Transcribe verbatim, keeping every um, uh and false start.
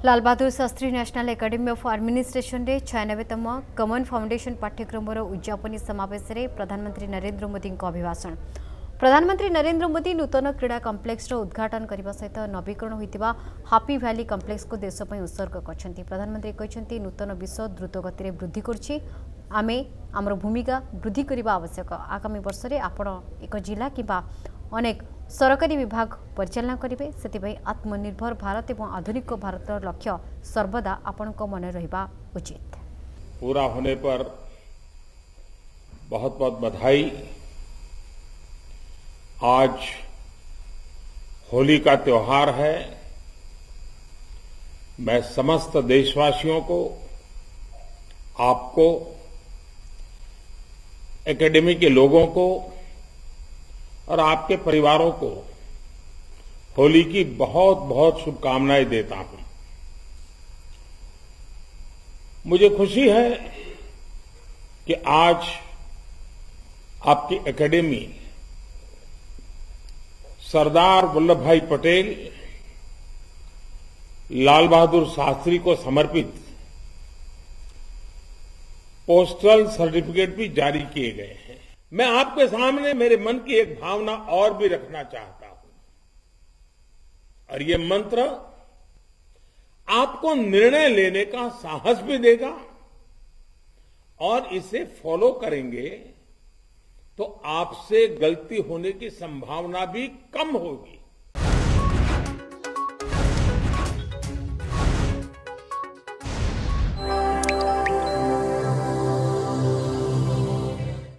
Lal Bahadur Shastri national academy of administration रे छियानबेतम common foundation पाठ्यक्रम उद्यापनी समावेश में प्रधानमंत्री नरेंद्र मोदी अभिभाषण। प्रधानमंत्री नरेंद्र मोदी नूतन क्रीड़ा कम्प्लेक्स उद्घाटन करने सहित नवीकरण होता हापी भैली कम्प्लेक्स को देशपाई उत्सर्ग कर। प्रधानमंत्री कहते नूतन विश्व द्रुत गति वृद्धि कर आमे आमर भूमिका वृद्धि करने आवश्यक। आगामी वर्ष में आपण एक जिला किंबा अनेक सरकारी विभाग परिचालना करेंगे। से आत्मनिर्भर भारत एवं आधुनिक भारत लक्ष्य सर्वदा आपण मन रहिबा उचित। पूरा होने पर बहुत बहुत बधाई। आज होली का त्योहार है। मैं समस्त देशवासियों को, आपको, एकेडमी के लोगों को और आपके परिवारों को होली की बहुत बहुत शुभकामनाएं देता हूं। मुझे खुशी है कि आज आपकी एकेडमी सरदार वल्लभ भाई पटेल, लाल बहादुर शास्त्री को समर्पित पोस्टल सर्टिफिकेट भी जारी किए गए हैं। मैं आपके सामने मेरे मन की एक भावना और भी रखना चाहता हूं, और ये मंत्र आपको निर्णय लेने का साहस भी देगा, और इसे फॉलो करेंगे तो आपसे गलती होने की संभावना भी कम होगी।